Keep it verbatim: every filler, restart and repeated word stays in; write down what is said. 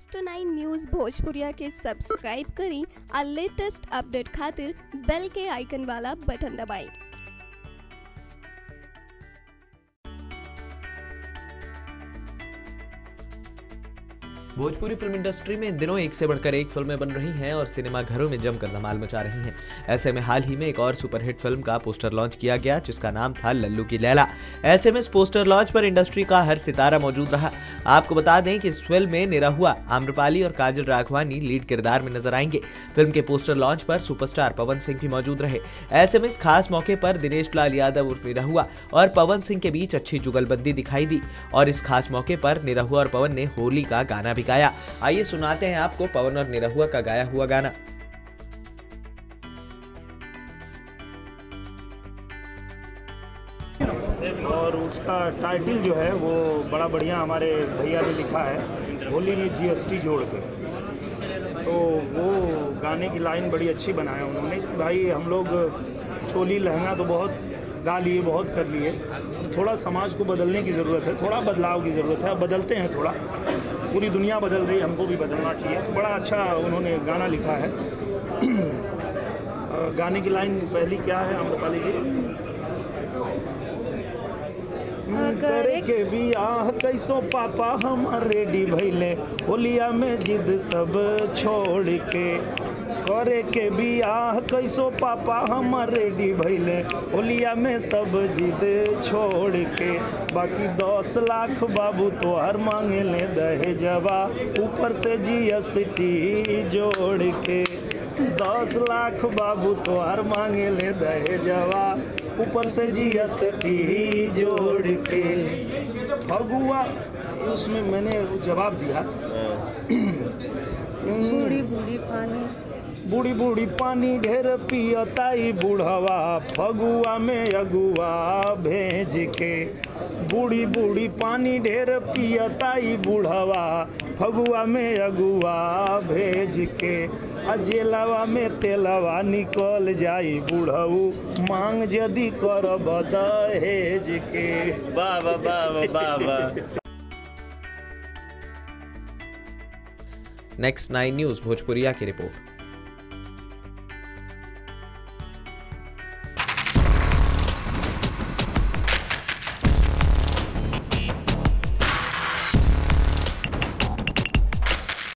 Next nine news भोजपुरिया के subscribe करी और लेटेस्ट अपडेट खातिर बेल के आइकन वाला बटन दबाएं। भोजपुरी फिल्म इंडस्ट्री में इन दिनों एक से बढ़कर एक फिल्में बन रही हैं और सिनेमा घरों में जमकर धमाल मचा रही हैं। ऐसे में हाल ही में एक और सुपरहिट फिल्म का पोस्टर लॉन्च किया गया जिसका नाम था लल्लू की लैला। ऐसे में इस पोस्टर लॉन्च पर इंडस्ट्री का हर सितारा मौजूद रहा। आपको बता दें कि इस फिल्म में निरहुआ, आम्रपाली और काजल राघवानी लीड किरदार में नजर आएंगे। फिल्म के पोस्टर लॉन्च पर सुपरस्टार पवन सिंह भी मौजूद रहे। ऐसे में इस खास मौके पर दिनेश लाल यादव उर्फ निरहुआ और पवन सिंह के बीच अच्छी जुगलबंदी दिखाई दी और इस खास मौके पर निरहुआ और पवन ने होली का गाना भी गाया। आइए सुनाते हैं आपको पवन और निरहुआ का गाया हुआ गाना। और उसका टाइटल जो है वो बड़ा बढ़िया हमारे भैया ने लिखा है, होली में जीएसटी जोड़ के। तो वो गाने की लाइन बड़ी अच्छी बनाया उन्होंने कि भाई हम लोग चोली लहंगा तो बहुत गा लिए, बहुत कर लिए, थोड़ा समाज को बदलने की ज़रूरत है, थोड़ा बदलाव की ज़रूरत है। बदलते हैं थोड़ा, पूरी दुनिया बदल रही है, हमको भी बदलना चाहिए। तो बड़ा अच्छा उन्होंने गाना लिखा है। गाने की लाइन पहली क्या है आम्रपाली जी? करे के बियाह कैसो पापा हमार रेडी भइले, होलिया में जिद सब छोड़ के। करे के बियाह कैसो पापा हमार रेडी भइले, होलिया में सब जिद छोड़ के। बाकी दस लाख बाबू तोहर मांगे ले दहेजवा, ऊपर से जीएसटी जोड़ के। दस लाख बाबू तोहर मांगे ले दहेजवा, ऊपर से जीएसटी जोड़ के। फगुआ उसमें मैंने जवाब दिया, बूढ़ी बूढ़ी पानी बूढ़ी बूढ़ी पानी ढेर पियताई बूढ़वा, फगुआ में अगुआ भेज के। बूढ़ी बूढ़ी पानी ढेर पियताई बूढ़वा, फगुआ में अगुआ भेज के। अजेलवा में तेलवा निकल जाई बूढ़ऊ, मांग जदी करब दहेज के। बाबा बाबा बाबा। नेक्स्ट नाइन न्यूज़ भोजपुरिया की रिपोर्ट।